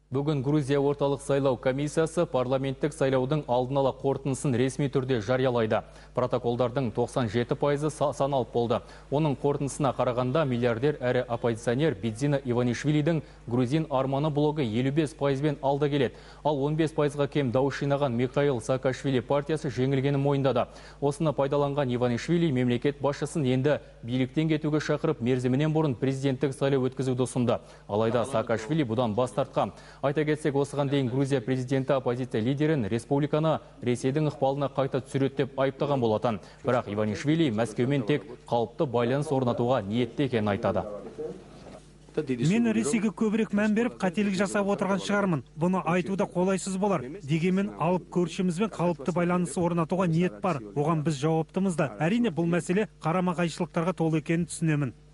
Бүгін Грузия орталық сайлау комиссиясы парламенттік сайлаудың алдын ала қорытындысын ресми түрде жариялайды. Протоколдардың 97% саналып болды. Оның қорытындысына қарағанда миллиардер әрі оппозиционер Бидзина Иванишвилидің грузин арманы блогы 55%-бен алда келеді. Ал 15%-ға кем дауыс жинаған Михаил Саакашвили партиясы жеңілгенін мойындады. Осыны пайдаланған Иванишвили мемлекет басшысын енді биліктен кетуге шақырып, мерзімінен бұрын президенттік сайлау өткізуді ұсынды. Алайда Саакашвили бұдан бас тартқан. Айта кетсек, осыған дейін Грузия президенті оппозиция лидерін республиканы Ресейдің ықпалына қайта түсіреді деп айыптаған болатын. Бірақ Иванишвили Мәскеумен тек қалыпты байланыс орнатуға ниетті екенін айтады. Мен Ресейге көбірек мән беріп, қателік жасап отырған шығармын. Бұны айтуда қолайсыз болар. Дегенмен алып көршімізбен қалыпты байланыс орнатуға ниет бар. Оған біз жауаптымыз да. Әрине бұл мәселе қарама-қайшылықтарға толы екенін түсінемін.